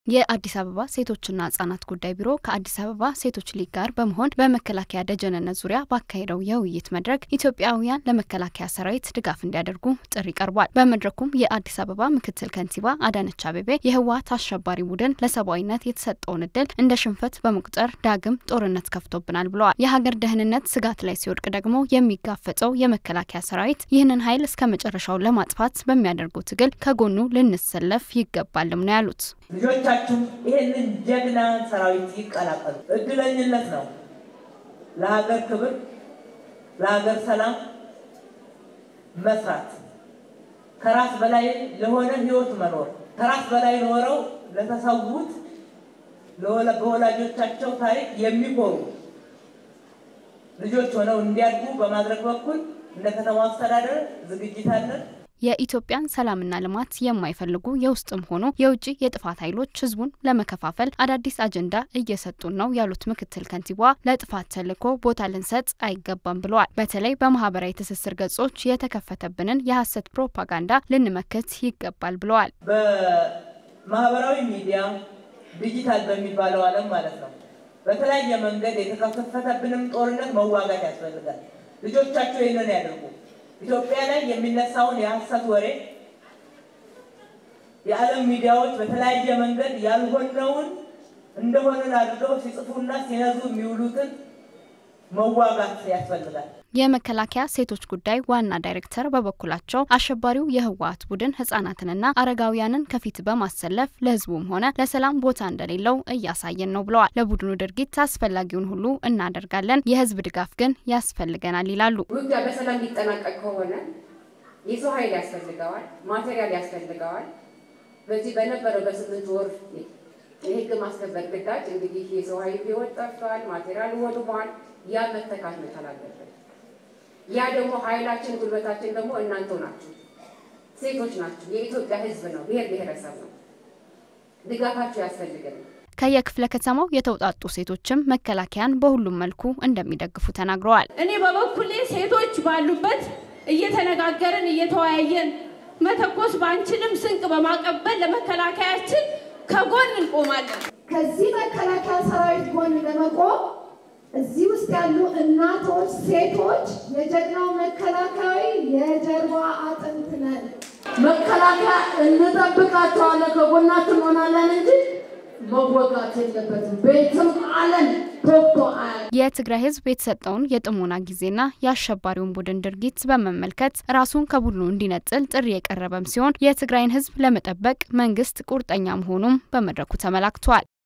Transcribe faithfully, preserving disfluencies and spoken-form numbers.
የአዲስ አበባ ሴቶችና ህጻናት ጉዳይ ቢሮ ከአዲስ አበባ ሴቶች ሊግ ጋር በመሆን በመከላከያ ደጀንነት ዙሪያ ባካሄደው የውይይት መድረክ ኢትዮጵያውያን ለመከላከያ ሰራዊት ድጋፍ እንዲያደርጉ ጥሪ ቀርቧል። በመድረኩም የአዲስ አበባ ምክትል ከንቲባ አዳነች አቤቤ የህወሓት አሸባሪ ቡድን ለሰብአዊነት የተሰጠውን እድል እንደ ሽንፈት በመቁጠር ዳግም ጦርነት ከፍቶብናል ብለዋል። የሀገር ደህንነት ስጋት ላይ ሲወድቅ ደግሞ የሚጋፈጠው የመከላከያ ሰራዊት ይህንን ኃይል እስከ መጨረሻው ለማጥፋት በሚያደርጉት ትግል ከጎኑ ልንሰለፍ ይገባልም ነው ያሉት። ልጆቻችሁ ይሄንን ጀግና ሰራዊት ይቀላቀሉ። እድለኝነት ነው ለሀገር ክብር ለሀገር ሰላም መስራት ከራስ በላይ ለሆነ ህይወት መኖር ከራስ በላይ ኖረው ለተሰውት ለወላጆቻቸው ታሪክ የሚቆሩ ልጆች ሆነው እንዲያድጉ በማድረግ በኩል እንደ ከተማ አስተዳደር ዝግጅት አለን። የኢትዮጵያን ሰላምና ልማት የማይፈልጉ የውስጥም ሆኖ የውጪ የጥፋት ኃይሎች ህዝቡን ለመከፋፈል አዳዲስ አጀንዳ እየሰጡን ነው ያሉት ምክትል ከንቲባዋ ለጥፋት ተልኮ ቦታ ልንሰጥ አይገባም ብለዋል። በተለይ በማህበራዊ ትስስር ገጾች የተከፈተብንን የሐሰት ፕሮፓጋንዳ ልንመክት ይገባል ብለዋል። በማህበራዊ ሚዲያ ዲጂታል በሚባለው ዓለም ማለት ነው በተለያየ መንገድ የተከፈተብንን ጦርነት መዋጋት ያስፈልጋል። ልጆቻቸው ይሄንን ያደርጉ። ኢትዮጵያ ላይ የሚነሳውን የሐሰት ወሬ የዓለም ሚዲያዎች በተለያየ መንገድ ያልሆነውን እንደሆነ አድርገው ሲጽፉና ሲነዙ የሚውሉትን መዋጋት ያስፈልጋል። የመከላከያ ሴቶች ጉዳይ ዋና ዳይሬክተር በበኩላቸው አሸባሪው የህወሓት ቡድን ህፃናትንና አረጋውያንን ከፊት በማሰለፍ ለህዝቡም ሆነ ለሰላም ቦታ እንደሌለው እያሳየን ነው ብለዋል። ለቡድኑ ድርጊት አስፈላጊውን ሁሉ እናደርጋለን፣ የህዝብ ድጋፍ ግን ያስፈልገናል ይላሉ። ውጊያ በሰላም ሊጠናቀቅ ከሆነ የሰው ኃይል ያስፈልጋል፣ ማቴሪያል ያስፈልጋል። በዚህ በነበረው በስምንት ወር የህግ ማስከበር ግዳጅ እንግዲህ የሰው ኃይል ህይወት ጠፍቷል፣ ማቴሪያል ወድሟል። ያ መተካት መቻል አለበት። ያ ደግሞ ኃይላችን ጉልበታችን ደግሞ እናንተ ናችሁ፣ ሴቶች ናችሁ፣ የኢትዮጵያ ህዝብ ነው፣ ብሔር ብሔረሰብ ነው። ድጋፋችሁ ያስፈልጋል። ከየክፍለ ከተማው የተውጣጡ ሴቶችም መከላከያን በሁሉም መልኩ እንደሚደግፉ ተናግረዋል። እኔ በበኩሌ ሴቶች ባሉበት እየተነጋገርን እየተወያየን መተኮስ ባንችልም ስንቅ በማቀበል ለመከላከያችን ከጎን እንቆማለን። ከዚህ መከላከያ ሰራዊት ጎን ለመቆም እዚህ ውስጥ ያሉ እናቶች ሴቶች የጀግናው መከላከያ የጀርባ አጥንት ነን። መከላከያ እንጠብቃቸዋለን፣ ከጎናችን እንሆናለን እንጂ መወጋት የለበትም። ቤትም አለን ቶቶ አለ። የትግራይ ህዝብ የተሰጠውን የጥሞና ጊዜና የአሸባሪውን ቡድን ድርጊት በመመልከት ራሱን ከቡድኑ እንዲነጥል ጥሪ የቀረበም ሲሆን የትግራይን ህዝብ ለመጠበቅ መንግስት ቁርጠኛ መሆኑን በመድረኩ ተመላክቷል።